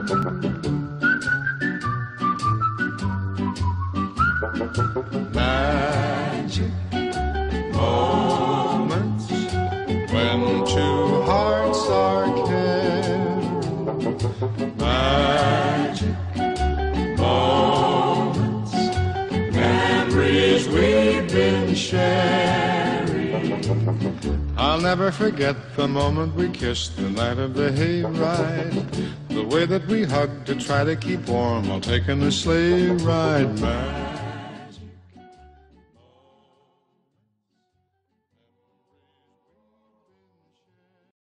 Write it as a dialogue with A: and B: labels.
A: Magic moments when two hearts are caring. Magic moments, memories we've been sharing. I'll never forget the moment we kissed the night of the hayride. The way that we hugged to try to keep warm while taking the sleigh ride.